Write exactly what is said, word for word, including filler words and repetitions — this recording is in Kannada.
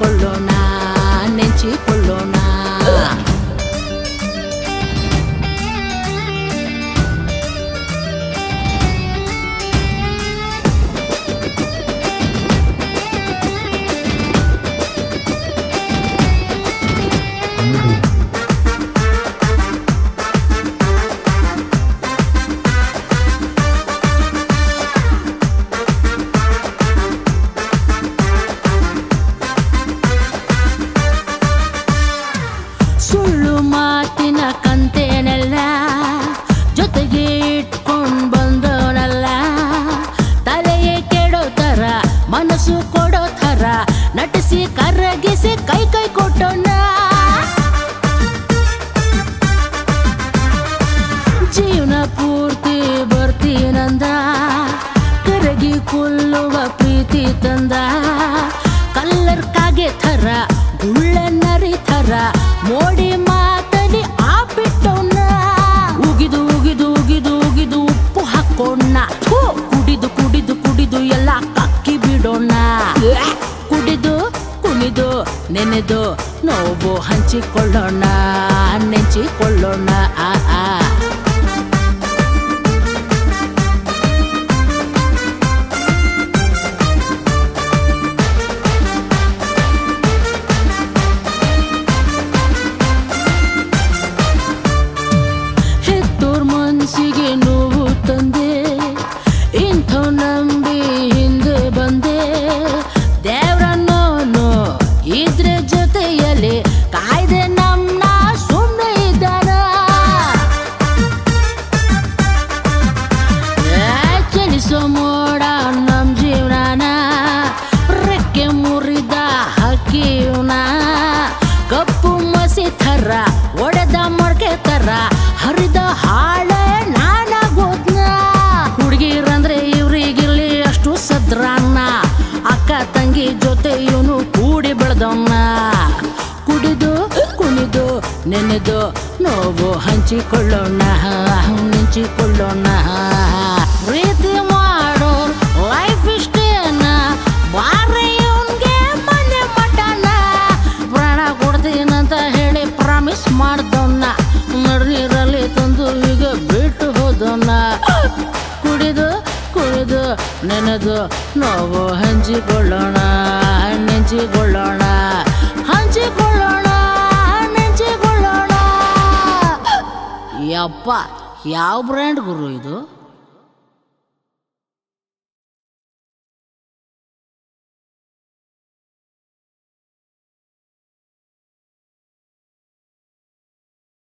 ಹಂಚಿಕೊಳ್ಳೋಣ ನೆಂಚಿಕೊಳ್ಳೋಣ. ಸುಳ್ಳು ಮಾತಿನ ಕಂತೇನೆಲ್ಲ ಜೊತೆಗೆ ಇಟ್ಕೊಂಡು ಬಂದವನಲ್ಲ. ತಲೆಯೇ ಕೆಡೋ ಥರ ಮನಸ್ಸು ಕೊಡೋ ಥರ ನಟಿಸಿ ಕರಗಿಸಿ ಕೈ ಕೈ ಕೊಟ್ಟೋಣ. ಜೀವನ ಪೂರ್ತಿ ಬರ್ತೀನಂದ ಕರಗಿ ಕೊಲ್ಲುವ ಪ್ರೀತಿ ತಂದ. ಕಲ್ಲರ್ ಕಾಗೆ ಥರ ಗುಳ್ಳ ನರಿ ಥರ ಮೋಡಿ ಮಾತಲಿ ಆ ಬಿಟ್ಟೋಣ. ಉಗಿದು ಉಗಿದು ಉಗಿದು ಉಗಿದು ಉಪ್ಪು ಹಾಕೋಣ. ಕುಡಿದು ಕುಡಿದು ಕುಡಿದು ಎಲ್ಲ ಕಕ್ಕಿ ಬಿಡೋಣ. ಕುಡಿದು ಕುಣಿದು ನೆನೆದು ನೋವು ಹಂಚಿಕೊಳ್ಳೋಣ ನೆಂಚಿಕೊಳ್ಳೋಣ. ಆ ಆ ಮನಸ್ಸಿಗೆ ನೋವು ತಂದೆ ಇಂಥ ನಂಬಿ ಹಿಂದೆ ಬಂದೆ. ದೇವ್ರನ್ನೋನು ಇದ್ರೆ ಜೊತೆಯಲ್ಲಿ ಕಾಯ್ದೆ ನಮ್ನ ಸುಮ್ಮನೆ ಇದ್ದಾನ. ಚಲಿಸೋ ಮೋಡ ನಮ್ ಜೀವನ ರೆಕ್ಕೆ ಮುರಿದ ಹಕ್ಕಿಯುನ. ಕಪ್ಪು ಮಸಿ ಥರ ಒಡೆದ ಮೊಳಕೆ ಥರ ಹರಿದ ಹಾಳೆ ನಾನಾಗೋದ್ನ. ಹುಡುಗಿರಂದ್ರೆ ಇವ್ರಿಗಿರ್ಲಿ ಅಷ್ಟು ಸದ್ರನ್ನ. ಅಕ್ಕ ತಂಗಿ ಜೊತೆ ಇವನು ಕೂಡಿ ಬೆಳೆದವನ್ನ. ಕುಡಿದು ಕುಣಿದು ನೆನೆದು ನೋವು ಹಂಚಿಕೊಳ್ಳೋಣ ನೆಂಚಿಕೊಳ್ಳೋಣ. ಪ್ರೀತಿ ಮಾಡೋ ಲೈಫ್ ಇಷ್ಟೇನ ಬಾರೆ ಇವನ್ಗೆ ಮನೆ ಮಟನ. ಪ್ರಾಣ ಕೊಡ್ತೀನಂತ ಹೇಳಿ ಪ್ರಾಮಿಸ್ ಮಾಡ್ದವನ್ನ ನಡ್ನೀರಲ್ಲಿ ತಂದು ಈಗ ಬಿಟ್ಟು ಹೋದವನ್ನ. ಕುಡಿದು ಕುಡಿದು ನೆನೆದು ನೋವು ಹಂಚಿಕೊಳ್ಳೋಣ ನೆಂಚಿಕೊಳ್ಳೋಣ ಹಂಚಿಕೊಳ್ಳೋಣ ನೆಂಚಿಕೊಳ್ಳೋಣ. ಯಪ್ಪ ಯಾವ ಬ್ರ್ಯಾಂಡ್ ಗುರು ಇದು?